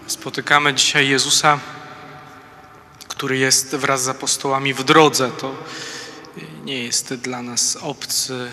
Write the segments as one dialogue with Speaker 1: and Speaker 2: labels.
Speaker 1: Spotykamy dzisiaj Jezusa, który jest wraz z apostołami w drodze. To nie jest dla nas obcy,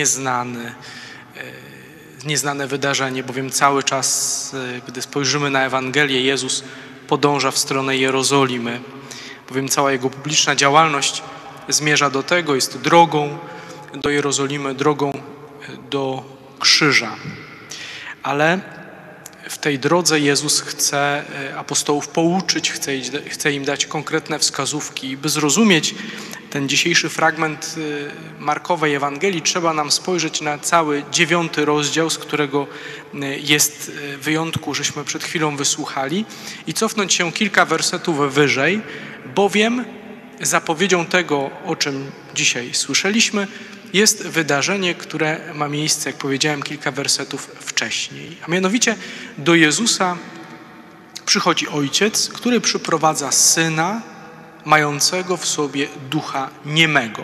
Speaker 1: nieznane wydarzenie, bowiem cały czas, gdy spojrzymy na Ewangelię, Jezus podąża w stronę Jerozolimy, bowiem cała Jego publiczna działalność zmierza do tego, jest drogą do Jerozolimy, drogą do krzyża. Ale w tej drodze Jezus chce apostołów pouczyć, chce im dać konkretne wskazówki. By zrozumieć ten dzisiejszy fragment Markowej Ewangelii, trzeba nam spojrzeć na cały 9 rozdział, z którego jest wyjątku, żeśmy przed chwilą wysłuchali, i cofnąć się kilka wersetów wyżej, bowiem zapowiedzią tego, o czym dzisiaj słyszeliśmy, jest wydarzenie, które ma miejsce, jak powiedziałem, kilka wersetów wcześniej. A mianowicie do Jezusa przychodzi ojciec, który przyprowadza syna mającego w sobie ducha niemego.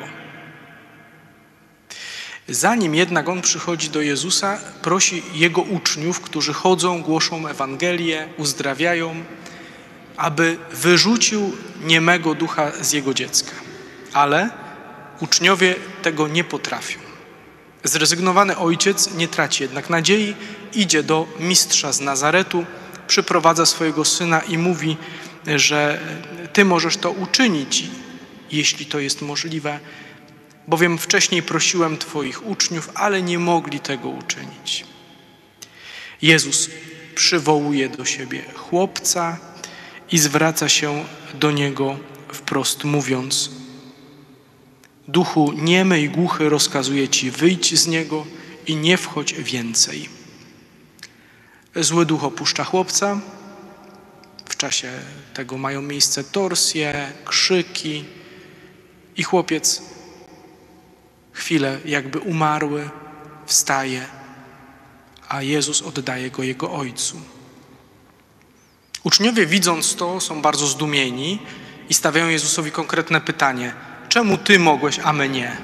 Speaker 1: Zanim jednak on przychodzi do Jezusa, prosi jego uczniów, którzy chodzą, głoszą Ewangelię, uzdrawiają, aby wyrzucił niemego ducha z jego dziecka. Ale uczniowie tego nie potrafią. Zrezygnowany ojciec nie traci jednak nadziei, idzie do mistrza z Nazaretu, przyprowadza swojego syna i mówi, że ty możesz to uczynić, jeśli to jest możliwe, bowiem wcześniej prosiłem twoich uczniów, ale nie mogli tego uczynić. Jezus przywołuje do siebie chłopca i zwraca się do niego wprost, mówiąc: duchu niemy i głuchy, rozkazuję ci, wyjdź z niego i nie wchodź więcej. Zły duch opuszcza chłopca. W czasie tego mają miejsce torsje, krzyki i chłopiec, chwilę jakby umarły, wstaje, a Jezus oddaje go jego ojcu. Uczniowie, widząc to, są bardzo zdumieni i stawiają Jezusowi konkretne pytanie: czemu ty mogłeś, a my nie?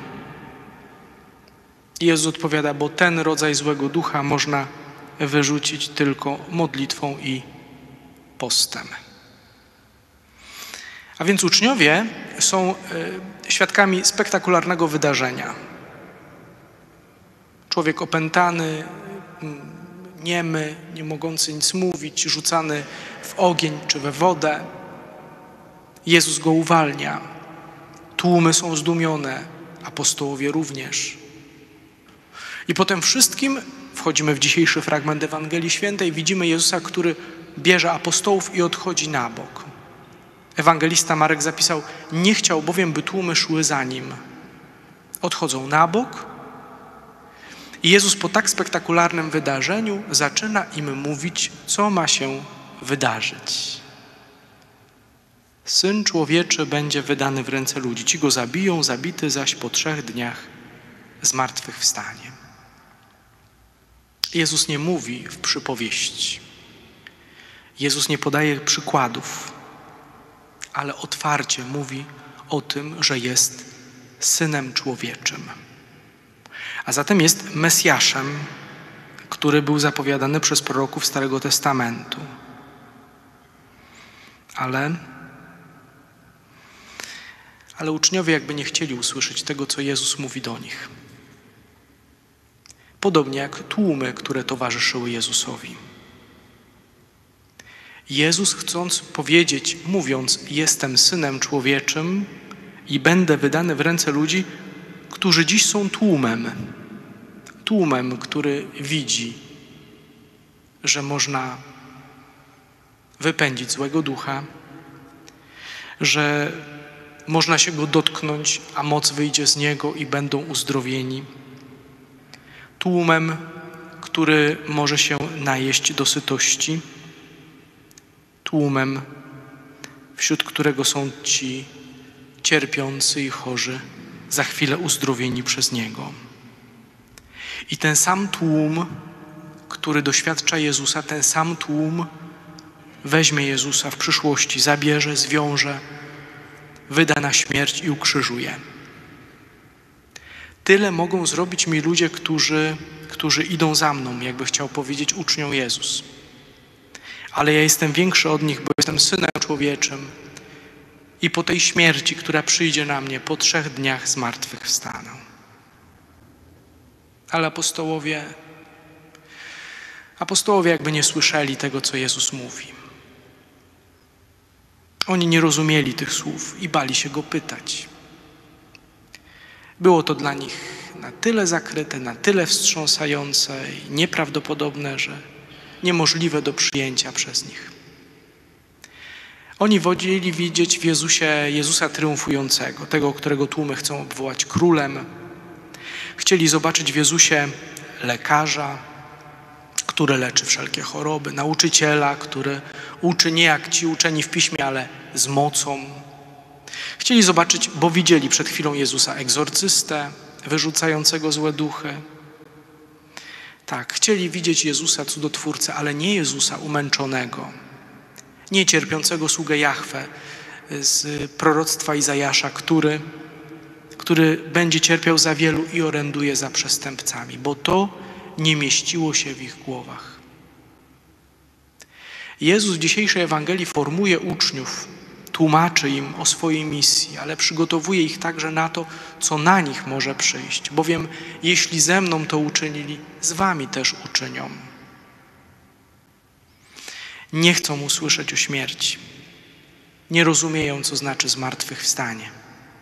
Speaker 1: I Jezus odpowiada: bo ten rodzaj złego ducha można wyrzucić tylko modlitwą i postem. A więc uczniowie są świadkami spektakularnego wydarzenia. Człowiek opętany, niemy, nie mogący nic mówić, rzucany w ogień czy we wodę. Jezus go uwalnia. Tłumy są zdumione, apostołowie również. I po tym wszystkim wchodzimy w dzisiejszy fragment Ewangelii Świętej. Widzimy Jezusa, który bierze apostołów i odchodzi na bok. Ewangelista Marek zapisał: nie chciał bowiem, by tłumy szły za nim. Odchodzą na bok i Jezus po tak spektakularnym wydarzeniu zaczyna im mówić, co ma się wydarzyć. Syn Człowieczy będzie wydany w ręce ludzi. Ci go zabiją, zabity zaś po 3 dniach zmartwychwstanie. Jezus nie mówi w przypowieści. Jezus nie podaje przykładów, ale otwarcie mówi o tym, że jest Synem Człowieczym. A zatem jest Mesjaszem, który był zapowiadany przez proroków Starego Testamentu. Ale uczniowie jakby nie chcieli usłyszeć tego, co Jezus mówi do nich. Podobnie jak tłumy, które towarzyszyły Jezusowi. Jezus, chcąc powiedzieć, mówiąc: jestem Synem Człowieczym i będę wydany w ręce ludzi, którzy dziś są tłumem, który widzi, że można wypędzić złego ducha, że można się go dotknąć, a moc wyjdzie z niego i będą uzdrowieni. Tłumem, który może się najeść do sytości. Tłumem, wśród którego są ci cierpiący i chorzy, za chwilę uzdrowieni przez Niego. I ten sam tłum, który doświadcza Jezusa, ten sam tłum weźmie Jezusa w przyszłości, zabierze, zwiąże, wyda na śmierć i ukrzyżuje. Tyle mogą zrobić mi ludzie, którzy idą za mną, jakby chciał powiedzieć uczniom Jezus. ale ja jestem większy od nich, bo jestem Synem Człowieczym i po tej śmierci, która przyjdzie na mnie, po 3 dniach zmartwychwstanę. Ale apostołowie jakby nie słyszeli tego, co Jezus mówi. Oni nie rozumieli tych słów i bali się Go pytać. Było to dla nich na tyle zakryte, na tyle wstrząsające i nieprawdopodobne, że niemożliwe do przyjęcia przez nich. Oni woleli widzieć w Jezusa triumfującego, tego, którego tłumy chcą obwołać królem. Chcieli zobaczyć w Jezusie lekarza, który leczy wszelkie choroby, nauczyciela, który uczy nie jak ci uczeni w piśmie, ale z mocą. Chcieli zobaczyć, bo widzieli przed chwilą Jezusa egzorcystę, wyrzucającego złe duchy. Tak, chcieli widzieć Jezusa cudotwórcę, ale nie Jezusa umęczonego, nie cierpiącego sługę Jahwe z proroctwa Izajasza, który będzie cierpiał za wielu i oręduje za przestępcami, bo to nie mieściło się w ich głowach. Jezus w dzisiejszej Ewangelii formuje uczniów, tłumaczy im o swojej misji, ale przygotowuje ich także na to, co na nich może przyjść, bowiem jeśli ze mną to uczynili, z wami też uczynią. Nie chcą usłyszeć o śmierci. Nie rozumieją, co znaczy zmartwychwstanie.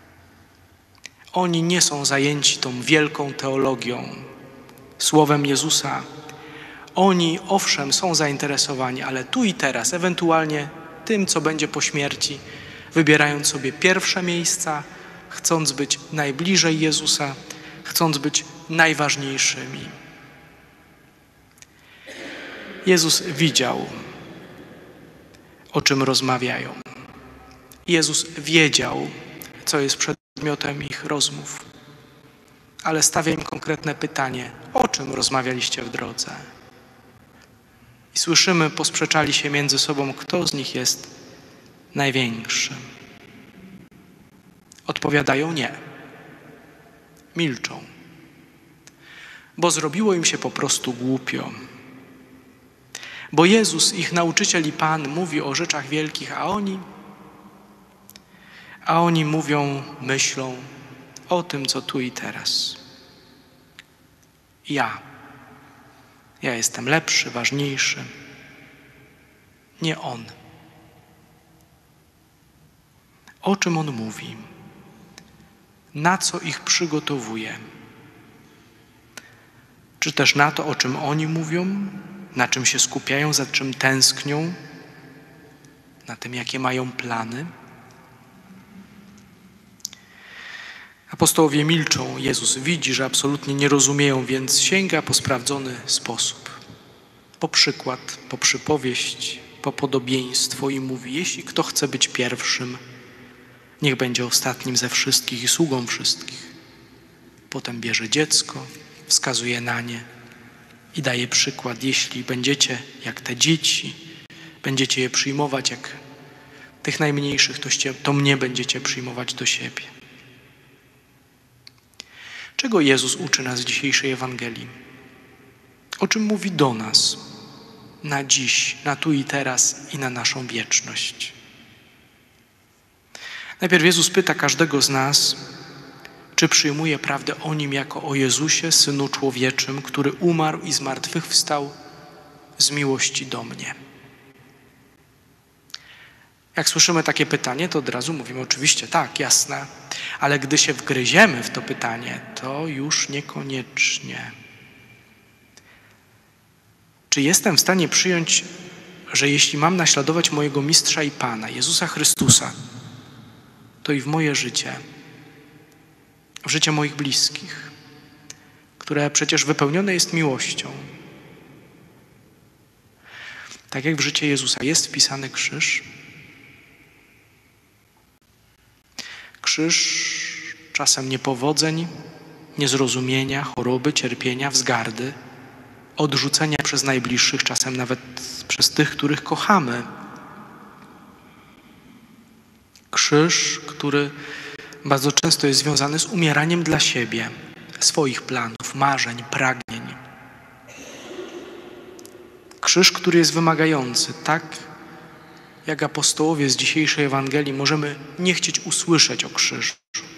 Speaker 1: Oni nie są zajęci tą wielką teologią, słowem Jezusa. Oni, owszem, są zainteresowani, ale tu i teraz, ewentualnie tym, co będzie po śmierci, wybierając sobie pierwsze miejsca, chcąc być najbliżej Jezusa, chcąc być najważniejszymi. Jezus widział, o czym rozmawiają. Jezus wiedział, co jest przedmiotem ich rozmów, ale stawia im konkretne pytanie, o czym rozmawialiście w drodze? I słyszymy, posprzeczali się między sobą, kto z nich jest największy. Odpowiadają nie. Milczą. Bo zrobiło im się po prostu głupio. Bo Jezus, ich nauczyciel i Pan, mówi o rzeczach wielkich, a oni mówią, myślą o tym, co tu i teraz. Ja jestem lepszy, ważniejszy. Nie On. O czym On mówi? Na co ich przygotowuje? Czy też na to, o czym oni mówią? Na czym się skupiają, za czym tęsknią? Na tym, jakie mają plany? Apostołowie milczą. Jezus widzi, że absolutnie nie rozumieją, więc sięga po sprawdzony sposób. Po przykład, po przypowieść, po podobieństwo i mówi, jeśli kto chce być pierwszym, niech będzie ostatnim ze wszystkich i sługą wszystkich. Potem bierze dziecko, wskazuje na nie i daje przykład. Jeśli będziecie jak te dzieci, będziecie je przyjmować jak tych najmniejszych, to mnie będziecie przyjmować do siebie. Czego Jezus uczy nas w dzisiejszej Ewangelii? O czym mówi do nas na dziś, na tu i teraz i na naszą wieczność? Najpierw Jezus pyta każdego z nas, czy przyjmuje prawdę o Nim jako o Jezusie, Synu Człowieczym, który umarł i zmartwychwstał z miłości do mnie. Jak słyszymy takie pytanie, to od razu mówimy oczywiście tak, jasne, ale gdy się wgryziemy w to pytanie, to już niekoniecznie. Czy jestem w stanie przyjąć, że jeśli mam naśladować mojego Mistrza i Pana, Jezusa Chrystusa, to i w moje życie, w życie moich bliskich, które przecież wypełnione jest miłością, tak jak w życie Jezusa jest wpisany krzyż, czasem niepowodzeń, niezrozumienia, choroby, cierpienia, wzgardy, odrzucenia przez najbliższych, czasem nawet przez tych, których kochamy. Krzyż, który bardzo często jest związany z umieraniem dla siebie, swoich planów, marzeń, pragnień. Krzyż Krzyż, który jest wymagający, tak jak apostołowie z dzisiejszej Ewangelii możemy nie chcieć usłyszeć o krzyżu.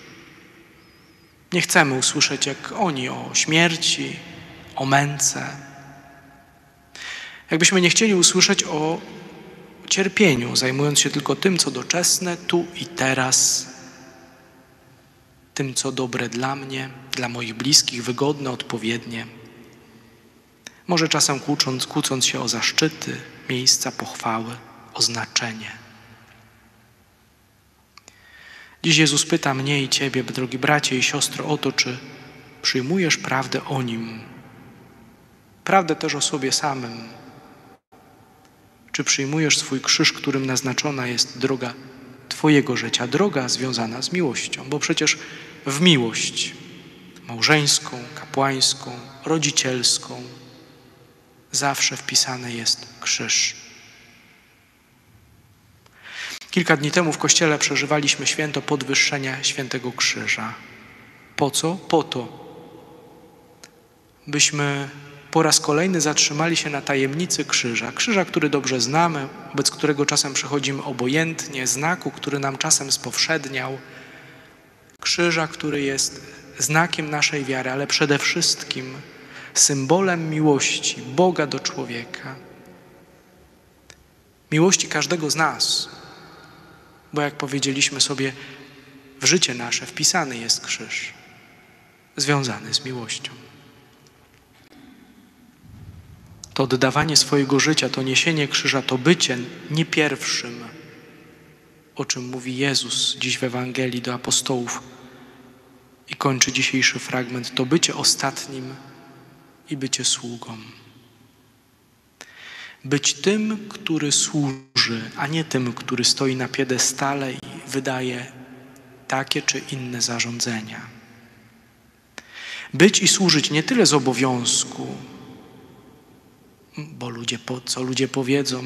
Speaker 1: Nie chcemy usłyszeć jak oni o śmierci, o męce. Jakbyśmy nie chcieli usłyszeć o cierpieniu, zajmując się tylko tym, co doczesne, tu i teraz, tym, co dobre dla mnie, dla moich bliskich, wygodne, odpowiednie. Może czasem kłócąc się o zaszczyty, miejsca pochwały, o znaczenie. Dziś Jezus pyta mnie i Ciebie, drogi bracie i siostro, o to, czy przyjmujesz prawdę o Nim, prawdę też o sobie samym. Czy przyjmujesz swój krzyż, którym naznaczona jest droga Twojego życia, droga związana z miłością, bo przecież w miłość małżeńską, kapłańską, rodzicielską zawsze wpisany jest krzyż. Kilka dni temu w Kościele przeżywaliśmy święto podwyższenia Świętego Krzyża. Po co? Po to, byśmy po raz kolejny zatrzymali się na tajemnicy krzyża. Krzyża, który dobrze znamy, wobec którego czasem przechodzimy obojętnie, znaku, który nam czasem spowszedniał. Krzyża, który jest znakiem naszej wiary, ale przede wszystkim symbolem miłości Boga do człowieka. Miłości każdego z nas, bo jak powiedzieliśmy sobie, w życie nasze wpisany jest krzyż, związany z miłością. To oddawanie swojego życia, to niesienie krzyża, to bycie nie pierwszym, o czym mówi Jezus dziś w Ewangelii do apostołów i kończy dzisiejszy fragment, to bycie ostatnim i bycie sługą. Być tym, który służy, a nie tym, który stoi na piedestale i wydaje takie czy inne zarządzenia. Być i służyć nie tyle z obowiązku, bo co ludzie powiedzą,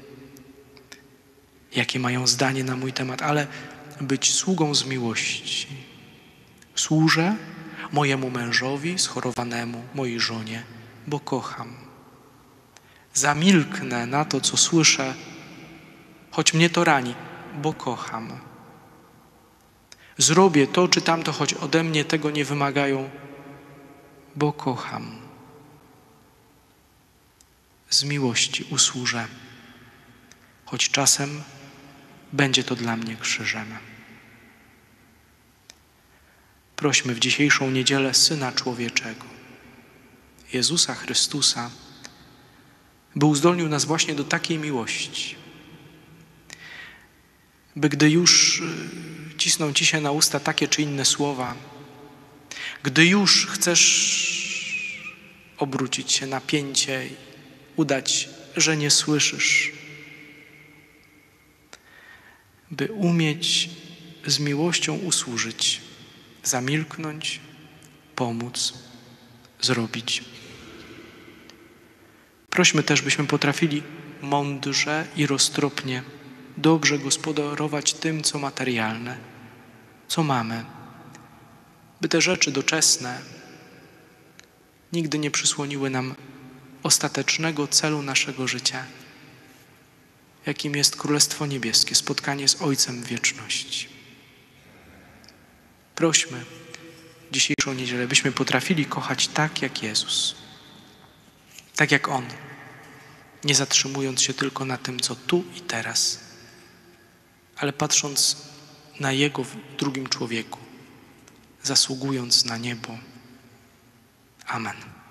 Speaker 1: jakie mają zdanie na mój temat, ale być sługą z miłości. Służę mojemu mężowi schorowanemu, mojej żonie, bo kocham. Zamilknę na to, co słyszę, choć mnie to rani, bo kocham. Zrobię to czy tamto, choć ode mnie tego nie wymagają, bo kocham. Z miłości usłużę, choć czasem będzie to dla mnie krzyżem. Prośmy w dzisiejszą niedzielę Syna Człowieczego, Jezusa Chrystusa, by uzdolnił nas właśnie do takiej miłości, by gdy już cisną Ci się na usta takie czy inne słowa, gdy już chcesz obrócić się na pięcie i udać, że nie słyszysz, by umieć z miłością usłużyć, zamilknąć, pomóc, zrobić. Prośmy też, byśmy potrafili mądrze i roztropnie, dobrze gospodarować tym, co materialne, co mamy, by te rzeczy doczesne nigdy nie przysłoniły nam ostatecznego celu naszego życia, jakim jest Królestwo Niebieskie, spotkanie z Ojcem w wieczności. Prośmy dzisiejszą niedzielę, byśmy potrafili kochać tak jak Jezus, tak jak On, nie zatrzymując się tylko na tym, co tu i teraz, ale patrząc na Jego w drugim człowieku, zasługując na niebo. Amen.